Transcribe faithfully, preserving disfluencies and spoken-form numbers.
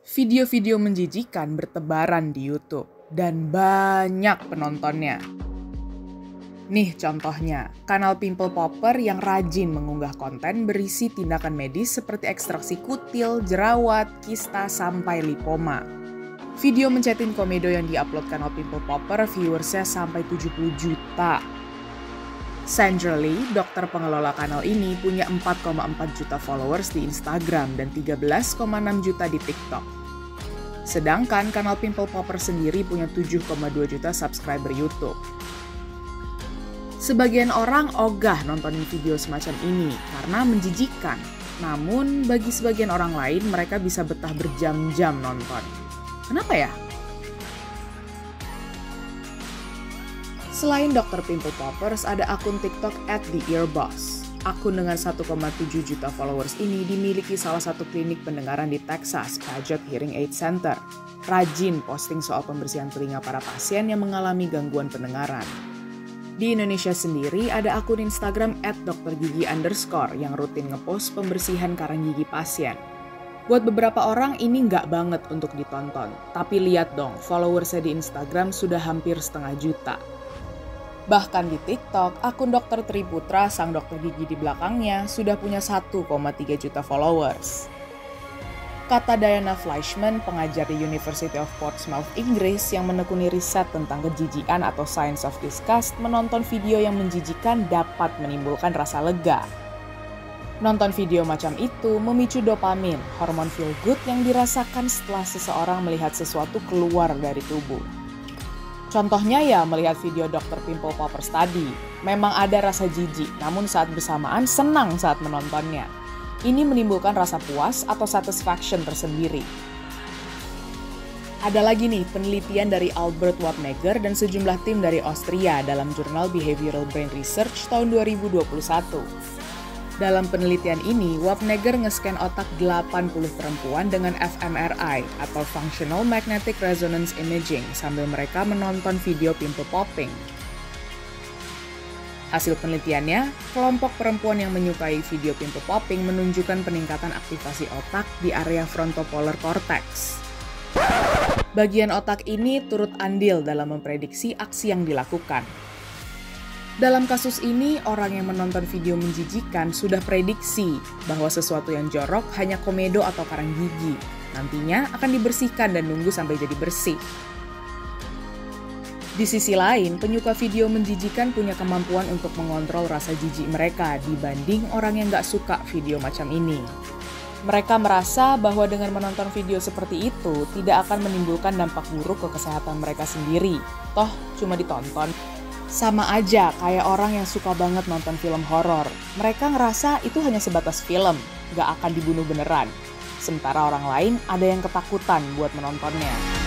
Video-video menjijikan bertebaran di YouTube dan banyak penontonnya. Nih contohnya, kanal Pimple Popper yang rajin mengunggah konten berisi tindakan medis seperti ekstraksi kutil, jerawat, kista, sampai lipoma. Video mencetin komedo yang diupload kanal Pimple Popper viewersnya sampai tujuh puluh juta. Sandra Lee, dokter pengelola kanal ini, punya empat koma empat juta followers di Instagram dan tiga belas koma enam juta di TikTok. Sedangkan kanal Pimple Popper sendiri punya tujuh koma dua juta subscriber YouTube. Sebagian orang ogah nontonin video semacam ini karena menjijikan. Namun bagi sebagian orang lain mereka bisa betah berjam-jam nonton. Kenapa ya? Selain dokter Pimple Poppers, ada akun TikTok at the earboss. Akun dengan satu koma tujuh juta followers ini dimiliki salah satu klinik pendengaran di Texas, Paget Hearing Aid Center. Rajin posting soal pembersihan telinga para pasien yang mengalami gangguan pendengaran. Di Indonesia sendiri ada akun Instagram at dokter gigi underscore yang rutin ngepost pembersihan karang gigi pasien. Buat beberapa orang ini nggak banget untuk ditonton, tapi lihat dong, followersnya di Instagram sudah hampir setengah juta. Bahkan di TikTok, akun dokter Triputra, sang dokter gigi di belakangnya, sudah punya satu koma tiga juta followers. Kata Diana Fleischman, pengajar di University of Portsmouth, Inggris, yang menekuni riset tentang kejijikan atau science of disgust, menonton video yang menjijikan dapat menimbulkan rasa lega. Nonton video macam itu memicu dopamin, hormon feel good yang dirasakan setelah seseorang melihat sesuatu keluar dari tubuh. Contohnya ya melihat video dokter Pimple Poppers tadi. Memang ada rasa jijik, namun saat bersamaan senang saat menontonnya. Ini menimbulkan rasa puas atau satisfaction tersendiri. Ada lagi nih penelitian dari Albert Wapneger dan sejumlah tim dari Austria dalam jurnal Behavioral Brain Research tahun dua ribu dua puluh satu. Dalam penelitian ini, Wapneger nge-scan otak delapan puluh perempuan dengan F M R I atau Functional Magnetic Resonance Imaging sambil mereka menonton video pimple popping. Hasil penelitiannya, kelompok perempuan yang menyukai video pimple popping menunjukkan peningkatan aktivasi otak di area frontopolar cortex. Bagian otak ini turut andil dalam memprediksi aksi yang dilakukan. Dalam kasus ini, orang yang menonton video menjijikan sudah prediksi bahwa sesuatu yang jorok hanya komedo atau karang gigi. Nantinya akan dibersihkan dan nunggu sampai jadi bersih. Di sisi lain, penyuka video menjijikan punya kemampuan untuk mengontrol rasa jijik mereka dibanding orang yang nggak suka video macam ini. Mereka merasa bahwa dengan menonton video seperti itu tidak akan menimbulkan dampak buruk ke kesehatan mereka sendiri. Toh, cuma ditonton. Sama aja kayak orang yang suka banget nonton film horor. Mereka ngerasa itu hanya sebatas film, gak akan dibunuh beneran. Sementara orang lain ada yang ketakutan buat menontonnya.